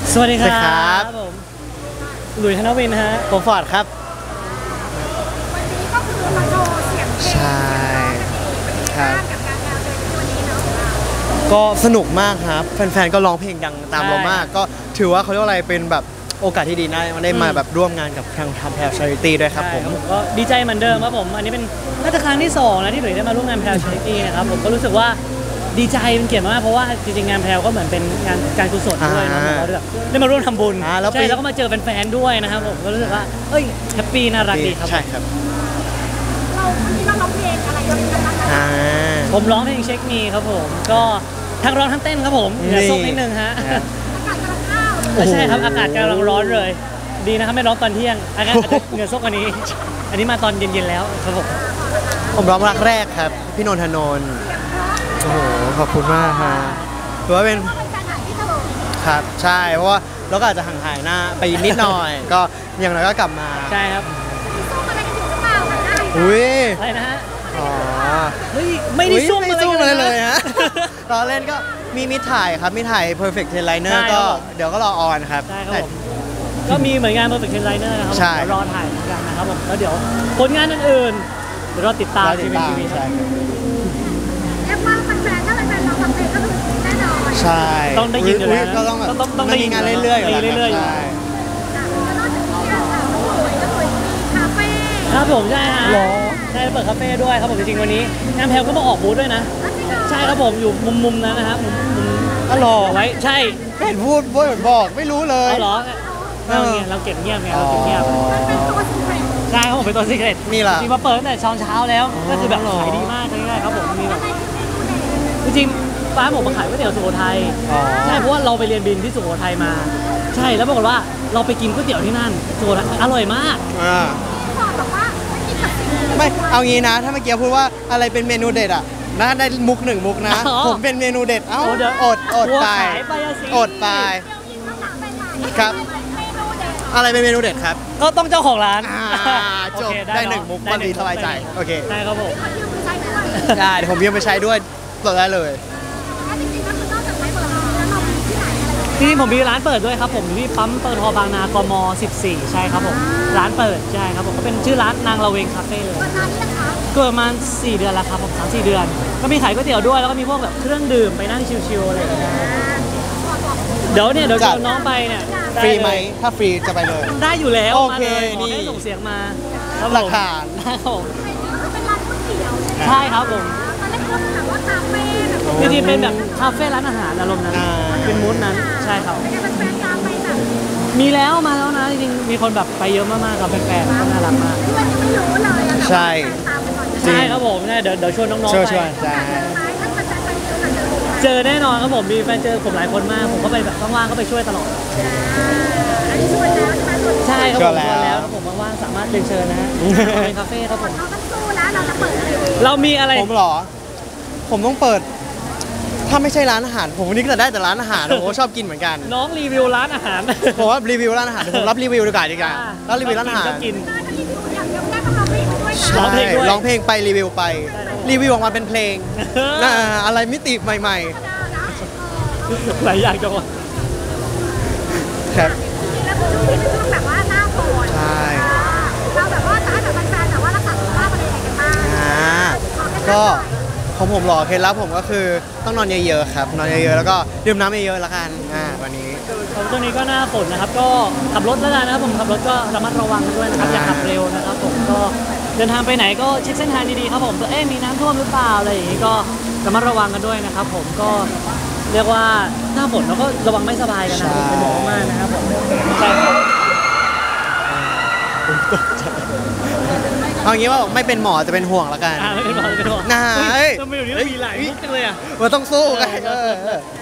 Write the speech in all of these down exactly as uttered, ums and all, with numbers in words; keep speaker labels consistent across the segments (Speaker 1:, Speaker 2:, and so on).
Speaker 1: สวัสดีครับผมหลุยส์ธนวินฮะ
Speaker 2: ผมฟอร์ดครับ
Speaker 3: วันนี้ก็คือมาโชว์เสียงเพลงใช่ครับกับงานงานเพลงวันนี้เนาะ
Speaker 2: ก็สนุกมากครับแฟนๆก็ร้องเพลงดังตามเรามากก็ถือว่าเขาเรียกว่าอะไรเป็นแบบโอกาสที่ดีได้มาได้มาแบบร่วมงานกับทางทำแพลชาริตี้ด้วยครับผม
Speaker 1: ก็ดีใจเหมือนเดิมครับผมอันนี้เป็นน่าจะครั้งที่สองนะที่หลุยส์ได้มาร่วมงานแพลชาริตี้นะครับผมก็รู้สึกว่าดีใจเป็นเกียรติมากเพราะว่าจริงๆงานแพลก็เหมือนเป็นงานการกุศลด้วยนะเราได้มาร่วมทำบุญใช่แล้วก็มาเจอแฟนๆด้วยนะครับผมก็รู้สึกว่าเอ้ยแฮปปี้น่ารักดีครับ
Speaker 2: ใช่ครับ
Speaker 3: เราวันนี้เราร้องเพลงอะไรกันบ้างคะ
Speaker 1: ผมร้องเพลงเช็คมีครับผมก็ทั้งร้องทั้งเต้นครับผมอย่าซุกนิดนึงฮะ
Speaker 3: อากาศกำลังข้าว
Speaker 1: ใช่ครับอากาศกำลังร้อนเลยดีนะครับไม่ร้องตอนเที่ยงอากาศเหงื่อซกอันนี้อันนี้มาตอนเย็นๆแล้วครับผม
Speaker 2: ผมร้องรักแรกครับพี่นนทนนท์โอ้โหขอบคุณมากครับถือว่าเป็นครับใช่เพราะว่าเราก็อาจจะห่างหายหน้าไปนิดหน่อยก็อย่างไรก็กลับมา
Speaker 1: ใช่ครับ
Speaker 3: ซุ่มอะไรกันอยู่หรือเปล่า
Speaker 2: อุ้ย
Speaker 1: อะไรนะฮะ
Speaker 2: อ๋อ
Speaker 1: เฮ้ยไม่ได้ซุ่ม
Speaker 2: อะไรเลยฮะตอนเล่นก็มีมีถ่ายครับมีถ่าย Perfect Liner ก็เดี๋ยวก็รอออนครับ
Speaker 1: ใช่ครับผมก็มีเหมือนงาน Perfect Liner นะครับเดี๋ยวรอถ่ายกันนะครับผมแล้วเดี๋ยวผลงานอื่นๆเดี๋ยวรอติดตามที่เป็นทีวี
Speaker 2: ใช่
Speaker 3: เรียกว่าแฟนๆถ้าแฟนๆเราทำเพลงก็คือแน่นอน
Speaker 2: ใช่
Speaker 1: ต้องได้ยินอยู่แล้ว
Speaker 2: ก็ต้องแบบ
Speaker 1: ต้องได้ยิน
Speaker 2: งานเรื่อยๆอยู่แล้ว
Speaker 1: เรื่อยๆอยู่
Speaker 3: นอกจากนี้ค่ะสวยก็สวยมีคาเฟ่
Speaker 1: ครับผมใช่ฮะใช่เปิดคาเฟ่ด้วยครับผมจริงๆวันนี้งานแพลก็มาออกบูธด้วยนะใช่ครับผมอยู่มุมๆนั้นนะครับมุม
Speaker 2: อ๋อหรอ
Speaker 1: ไว้ใช่
Speaker 2: เห็นพูดพูดเหมือนบอกไม่รู้เลย
Speaker 1: เอาเหรอเราเงียบเราเก็บเงียบไงเราเก็บเงียบ
Speaker 3: มันเป็นตัวซีเครต
Speaker 1: ใช่ครับผมเป็นตัวซีเครต
Speaker 2: นี่แหละ
Speaker 1: จริงมาเปิดตั้งแต่เช้าเช้าแล้วก็คือแบบขายดีมากเลยครับผมมีแบบจริงๆร้านผมมาขายก๋วยเตี๋ยวสุโขทัยใช่เพราะว่าเราไปเรียนบินที่สุโขทัยมาใช่แล้วปรากฏว่าเราไปกินก๋วยเตี๋ยวที่นั่นสุโขทัยอร่อยมาก
Speaker 2: ไม่เอางี้นะถ้าเมื่อกี้พูดว่าอะไรเป็นเมนูเด็ดอ่ะน่าได้มุกหนึ่งมุกนะผมเป็นเมนูเด็ดเอ้าอดอดไปอดไปครับอะไรเป็นเมนูเด็ดครับ
Speaker 1: ก็ต้องเจ้าของร้าน
Speaker 2: จบได้หนึ่งมุกวันดีสบายใจโอเค
Speaker 1: ได้ครับผม
Speaker 2: ได้เดี๋ยวผมยืมไปใช้ด้วยต่อได้เลย
Speaker 1: ที่นี่ผมมีร้านเปิดด้วยครับผมที่ปั๊มปตทบางนากมสิบสี่ใช่ครับผมร้านเปิดใช่ครับผมก็เป็นชื่อร้านนางละเวงคาเฟ่เลยเกิดประมาณสี่เดือนแล้วครับผมสามสี่เดือนก็มีขายก๋วยเตี๋ยวด้วยแล้วก็มีพวกแบบเครื่องดื่มไปนั่งชิลๆอะไรอย่างเงี้ยเดี๋ยวเนี่ยเดี๋ยวชวนน้องไปเนี่ย
Speaker 2: ฟรีไหมถ้าฟรีจะไปเลย
Speaker 1: ได้อยู่แล้ว
Speaker 2: โอเค
Speaker 1: นี่ส่งเสียงมา
Speaker 2: หลักฐาน
Speaker 1: ครับผม
Speaker 3: เป็นร้านก๋วยเตี๋ยว
Speaker 1: ใช่ครับผม
Speaker 3: ตอนแรกเขาถามว่าคาเฟ่
Speaker 1: จริงๆเป็นแบบคาเฟ่ร้านอาหารอารมณ์นั้นเป็นมูดนั้นใช่ครับมีแล้วมาแล้วนะจริงๆมีคนแบบไปเยอะมากๆกับแฟนๆก็น่ารักมาก
Speaker 2: ใช่
Speaker 1: ใช่ครับผมเดี๋ยวเดี๋ยวชวนน้องๆไปเจอแน่นอนครับผมมีแฟนเจอผมหลายคนมากผมก็ไปแบบว่างๆก็ไปช่วยตลอดใช่ครับผมชวนแล้วครับผมว่างๆสามารถเรียนเชิญนะฮะเป็นคาเฟ่ครับผมเรามีอะไร
Speaker 2: ผมหรอผมต้องเปิดถ้าไม่ใช่ร้านอาหารผมวันนี้ก็จะได้แต่ร้านอาหารผมชอบกินเหมือนกัน
Speaker 1: น้องรีวิวร้านอาหาร
Speaker 2: ผมว่ารีวิวร้านอาหารผมรับรีวิวดีกว่าดีกว่าแล้วรีวิวร้านอาหาร
Speaker 1: กิน
Speaker 2: ร้องเพลงร้องเพลงไปรีวิวไปรีวิวออกมาเป็นเพลงอะไรมิติใหม่
Speaker 1: ๆหลายอย่างจังวะ
Speaker 2: ครับ
Speaker 3: แล้วคือช่วงนี้เป็นช่วงแบบว่าหน้าฝน
Speaker 2: ใช่
Speaker 3: เราแบบว่าจะให้แบบแฟนๆแบบว่ารักษาสุขภาพอะไรอย่างเงี้ยกันบ้าง
Speaker 2: ก็ของผมหรอเคล็ดลับผมก็คือต้องนอนเยอะๆครับนอนเยอะๆแล้วก็ดื่มน้ำเยอะๆละกันอ่าวันนี้
Speaker 1: ของตัวนี้ก็หน้าฝนนะครับก็ขับรถแล้วกันนะครับผมขับรถก็ระมัดระวังด้วยนะครับอย่าขับเร็วนะครับผมก็เดินทางไปไหนก็เช็คเส้นทางดีๆครับผมเอ๊ะมีน้ำท่วมหรือเปล่าอะไรอย่างนี้ก็ระมัดระวังกันด้วยนะครับผมก็เรียกว่าหน้าฝนเราก็ระวังไม่สบายกันนะผมเป็นหมอมากนะครับผมใช่ครับ
Speaker 2: เอางี้ว่าไม่เป็นหมอจะเป็นห่วงละกัน
Speaker 1: ไม่เป็นหมอจะเป็นห่วง
Speaker 2: นะเฮ้ย
Speaker 1: ทำไมอยู่นี่มีหลายมุกจังเลยอ่ะ
Speaker 2: มันต้องสู้ไง
Speaker 3: คนที่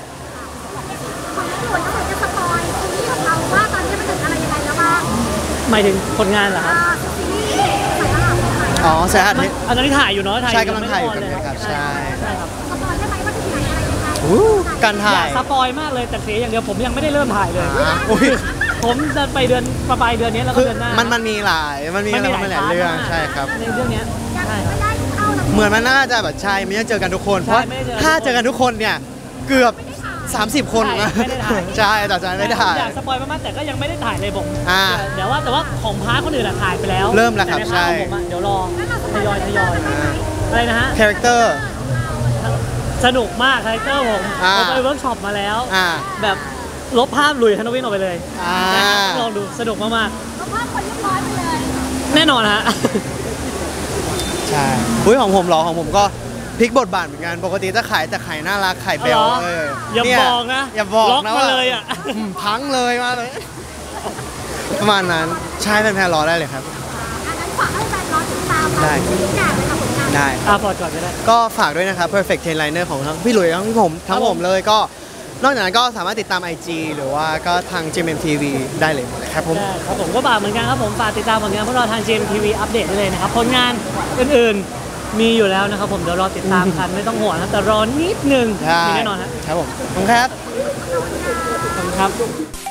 Speaker 3: ด่วนก็เหมือนจะสปอยซีรีส์ของเราว่าตอนนี้มันถึงอะไรยังไงแล้วบ้าง
Speaker 1: หมายถึงผลงานเหรอครับ
Speaker 3: ซีรีส์สายอาหาร
Speaker 2: อ๋อสายอาหาร
Speaker 1: อันนี้ถ่ายอยู่เนาะ
Speaker 2: ใช่กำลังถ่ายอยู่ครับใช่
Speaker 1: ใช่ครับ
Speaker 3: สปอยได้ไหมว่าถึงไหนอะไรยังไง
Speaker 2: การถ่าย
Speaker 1: สปอยมากเลยแต่เสียอย่างเดียวผมยังไม่ได้เริ่มถ่ายเลยผมจะไปเดือนปลายเดือนนี้แล้วก็เดือนหน้า
Speaker 2: มันมันมีหลายมันมีอะไรมาหลายเรื่องใช่ครับ
Speaker 1: ในเรื่องนี้
Speaker 2: เหมือนมันน่าจะแบบใช่ไม่ได้เจอกันทุกคนเพราะถ้าเจอกันทุกคนเนี่ยเกือบสามสิบคนนะ
Speaker 1: ไม่ได้ถ่าย
Speaker 2: ใช่แต่ใจไม่ได้ถ่าย
Speaker 1: อยากสปอยมากๆแต่ก็ยังไม่ได้ถ่ายเลยผม
Speaker 2: อ่า
Speaker 1: เดี๋ยวว่าแต่ว่าของพาร์ทคนอื่นอะถ่ายไปแล้ว
Speaker 2: เริ่มแล้วครับ
Speaker 1: ต่ในพา
Speaker 2: ใช่
Speaker 1: ของผมอะเดี๋ยวรอทยอยทยอยอะไรนะฮะ
Speaker 2: คาแรคเตอร์
Speaker 1: สนุกมากคาแรคเตอร์ผม
Speaker 2: อ่า
Speaker 1: ผมไปเวิร์กช็อปมาแล้ว
Speaker 2: อ่า
Speaker 1: แบบลบภาพหลุยส์ฮันโนวินออกไปเลย
Speaker 2: อ่า
Speaker 1: นะครับลองดูสนุกมาก
Speaker 3: เพราะว่าคนเรียบร้อยไปเลย
Speaker 1: ๆแน่นอนฮะ
Speaker 2: ใช่อุ้ยของผมเหรอของผมก็พลิกบทบาทเหมือนกันปกติจะขายแต่ขายน่ารักขายเบล
Speaker 1: อ๋อ
Speaker 2: เออ
Speaker 1: อย่า
Speaker 2: เนี่
Speaker 1: บอกนะ
Speaker 2: อย่าบอก
Speaker 1: ล็อก
Speaker 2: นะ
Speaker 1: มา
Speaker 2: ว่า
Speaker 1: เลยอะ
Speaker 2: อืมพังเลยมาเลย ประมาณนั้นใช่เป็นแพรรอได้เลยครับ
Speaker 3: อันนั้นฝากให้แฟนร้อนติดตาม
Speaker 2: ได้
Speaker 3: ทุกอย่างเลยค่ะผลงาน
Speaker 2: ได้
Speaker 1: อ่ะพอก่อนก็ได้
Speaker 2: ก็ฝากด้วยนะครับ perfect ten liner ของทั้งพี่หลุยส์ทั้งพี่ผมทั้ง
Speaker 1: ครับ
Speaker 2: ผ
Speaker 1: ผม ม
Speaker 2: เลยก็นอกจากนั้นก็สามารถติดตาม ไอ จี หรือว่าก็ทาง จี เอ็ม เอ็ม ที วี ได้เลยครับผม
Speaker 1: ใช่ครับผมก็ฝากเหมือนกันครับผมฝากติดตามผลงานพวกเราทาง จี เอ็ม ที วี อัปเดตได้เลยนะครับผลงานอื่นๆมีอยู่แล้วนะครับผมเดี๋ยวรอติดตามกันไม่ต้องห่วงนะแต่รอนิดนึง
Speaker 2: ใช่
Speaker 1: มีแน่นอนฮะ
Speaker 2: ครับผมขอบคุณครับ
Speaker 1: ขอบคุณครับ